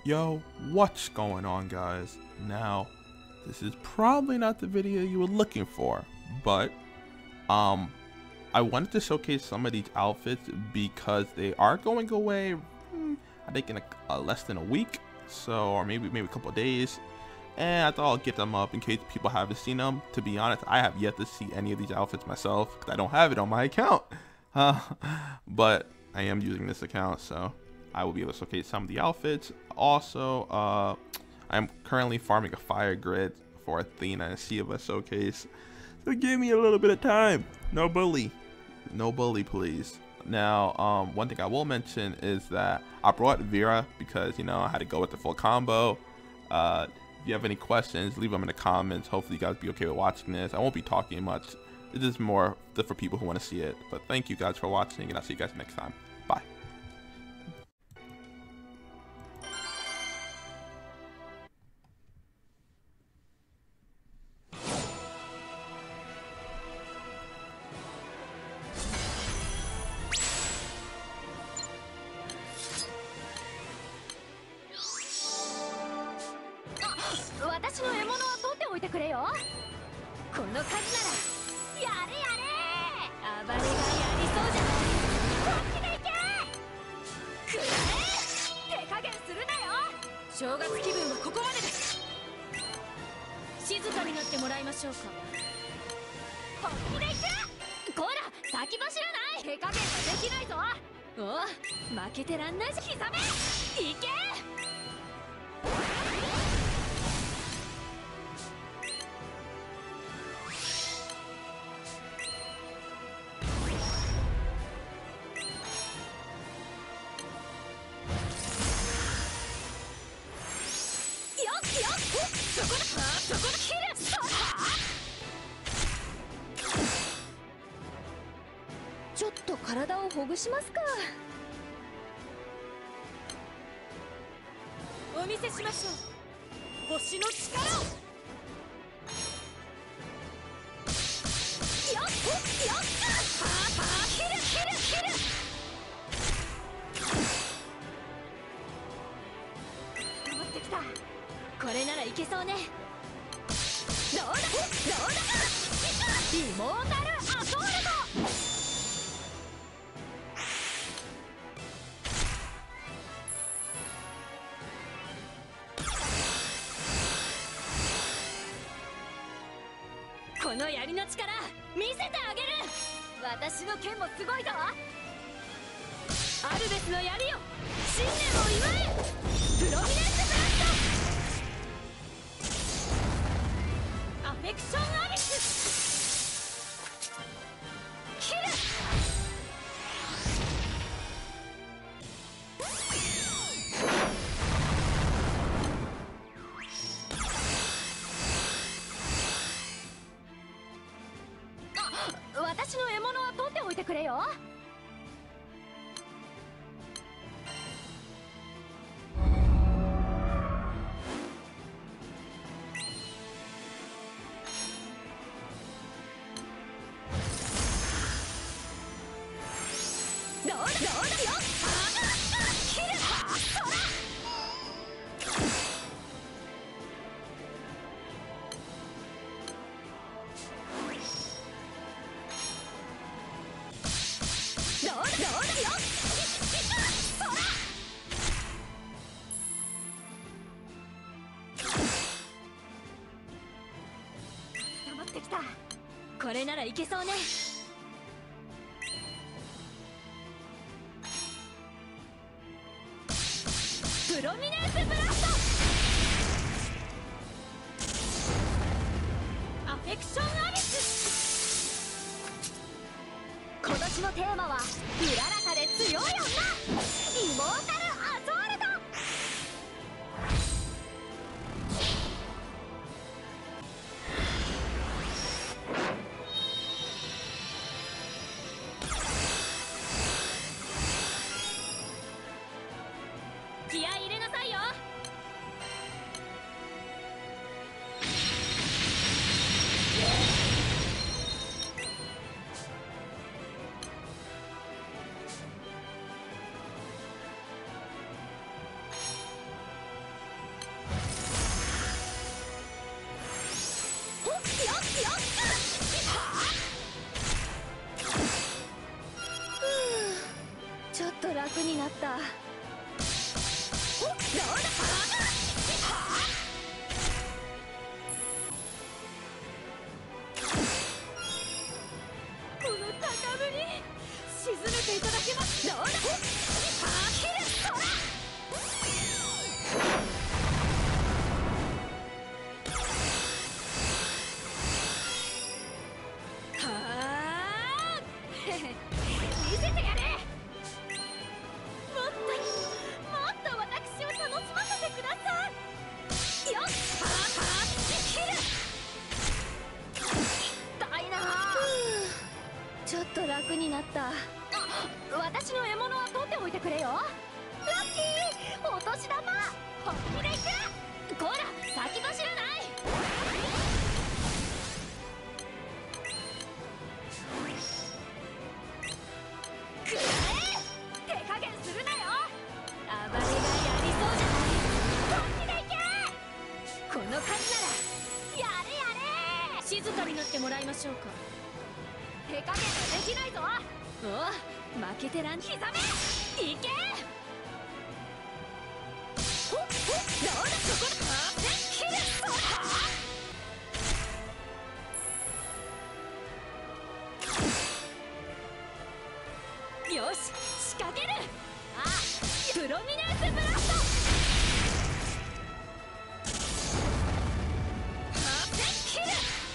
Yo, what's going on, guys? Now, this is probably not the video you were looking for, but I wanted to showcase some of these outfits because they are going away, I think in less than a week, so, or maybe a couple of days, and I thought I'll get them up in case people haven't seen them. To be honest, I have yet to see any of these outfits myself because I don't have it on my account, but I am using this account, so I will be able to showcase some of the outfits. Also, I am currently farming a fire grid for Athena and Shiva showcase, so give me a little bit of time. No bully, please. Now, one thing I will mention is that I brought Vera because, you know, I had to go with the full combo. If you have any questions, leave them in the comments. Hopefully you guys be okay with watching this. I won't be talking much. This is more for people who want to see it. But thank you guys for watching, and I'll see you guys next time. Bye. 正月気分はここまでです。静かになってもらいましょうか。本気でいく。こら、先走らない。手加減はできないぞ。おう、負けてらんないし。刻め、いけ。ちょっと体をほぐしますか。お見せしましょう、星の力を。よっよっパーパーキルキルキル。溜まってきた。これならいけそうね。どうだどうだ、イモータルアソールト。この槍の力見せてあげる。私の剣もすごいぞ。アルベスの槍よ、新年を祝え。プロミネンスブラスト、アフェクションアビス、キル。私の獲物は取っておいてくれよ。どうだよ、キルハートラ。溜まってきた。これならいけそうね。プロミネンスブラスト、アフェクションアビス。今年のテーマはうららかで強い女、イモータルアソールト。気合い入れなさいよ。 ったおどうだこの高ぶり沈めていただけますどうだ切るそら見せてやれもっと私を楽しませてくださいよっ切る痛いなちょっと楽になった私の獲物は取っておいてくれよラッキーお年玉本気でいくこら先走らないくらえ手加減するなよ暴れがやりそうじゃない本気でいけこの数ならやれやれ静かになってもらいましょうか手加減ができないぞおう負けてらん刻めいけほっどうだそこだ切るそらよし仕掛けるあプロミネンスブラスト切る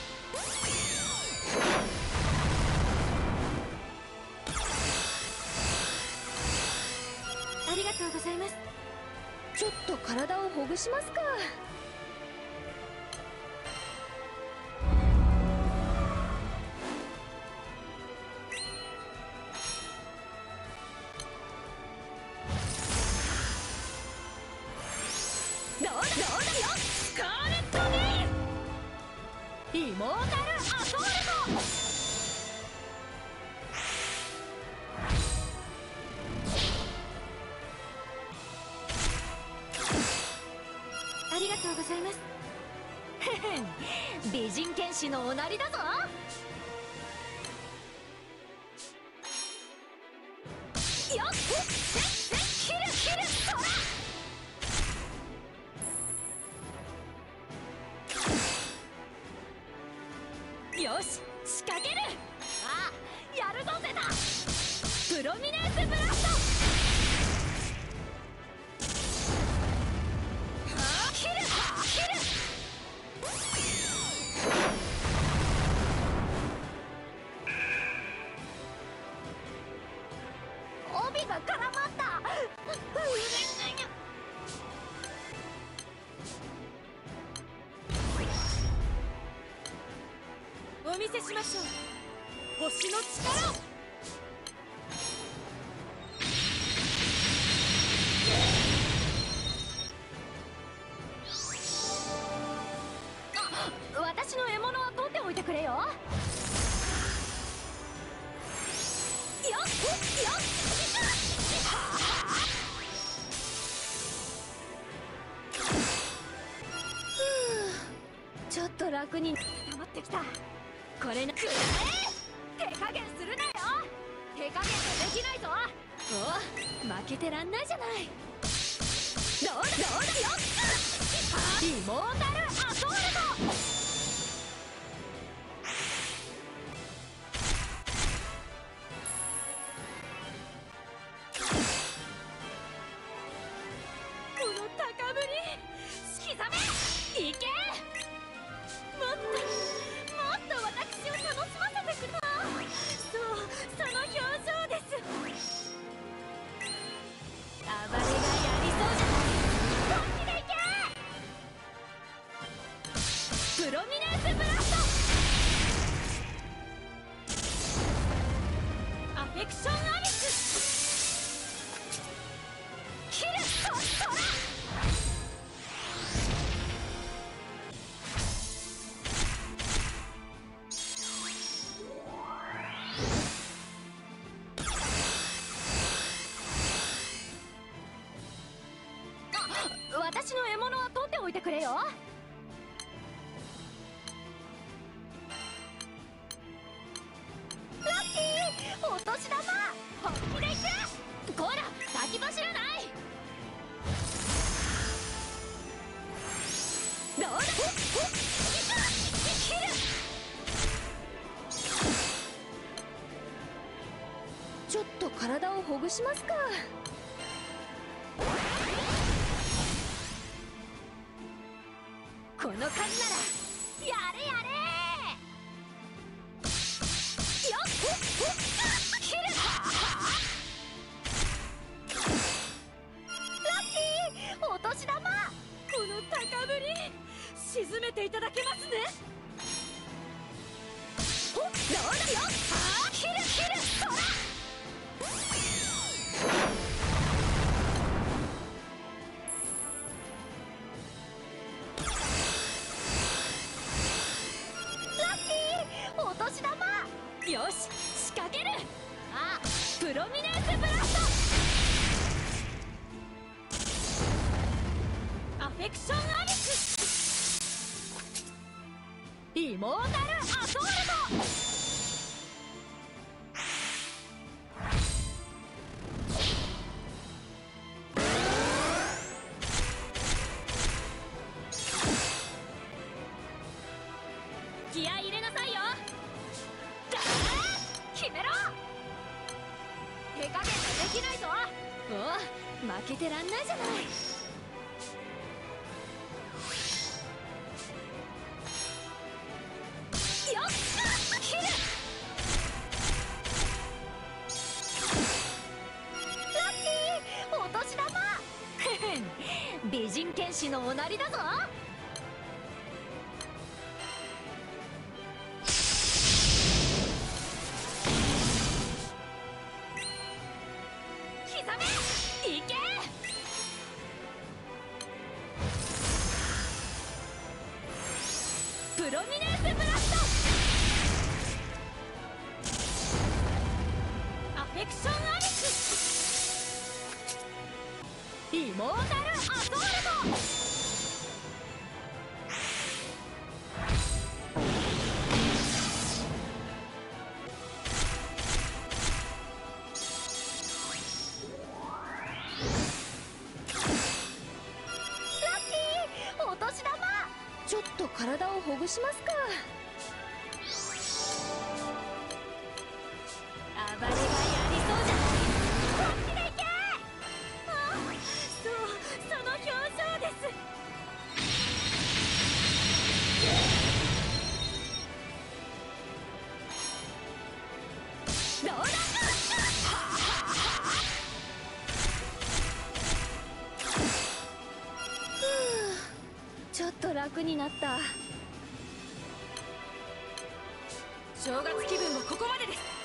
ありがとうございますちょっと体をほぐしますかどうだよスカーレットネイルイモータルアソールトありがとうございます美人剣士のおなりだぞよっ切るそらよし仕掛けるあやるぞゼタプロミネンスブラスト切る帯が絡まったお見せしましょう星の力を私の獲物は取っておいてくれよよっちょっと楽に溜まってきたこれなくらえ手加減するなよ手加減ができないぞお負けてらんないじゃないどうだよイモータルアソールトこの高ぶり刻めいけもっと私を楽しませてくれそうその表情です暴れがやりそうじゃない本気でいけプロミネンスブラストアフェクションアリス切るそら私の獲物は取っておいてくれよラッキーお年玉本気でいくこら先走らちょっと体をほぐしますか。この数ならやれやれよっ切るラッキーお年玉。この高ぶり沈めていただけますね。どうだよ。切るそら。よし仕掛ける。あ、プロミネンスブラスト。アフェクションアリス。イモータルアソールト。気合い入れなさいよ。決めろ。手加減ができないぞ。おう、負けてらんないじゃない。よっ切る。ラッキーお年玉。美人剣士のおなりだぞ。いけ。プロミネンスブラスト。アフェクションアリス。イモータルアソールト。ちょっと体をほぐしますか。暴れがやりそうじゃない。こっちで行け。あ、そう、その表情です。どうだ。ちょっと楽になった。正月気分はここまでです。